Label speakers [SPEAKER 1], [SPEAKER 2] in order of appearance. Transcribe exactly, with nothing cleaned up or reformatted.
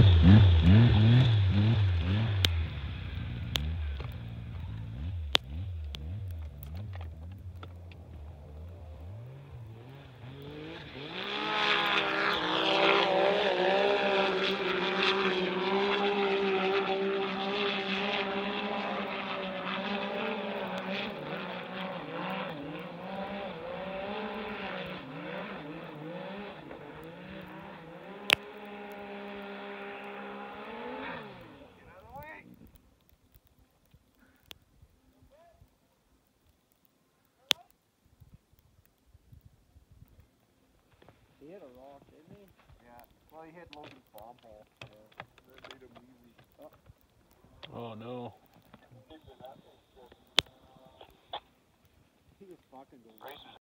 [SPEAKER 1] He hit a rock, didn't he?
[SPEAKER 2] Yeah. Well, he hit Logan's bomb hole. So that made him easy.
[SPEAKER 3] Oh. Oh no.
[SPEAKER 1] He was fucking going.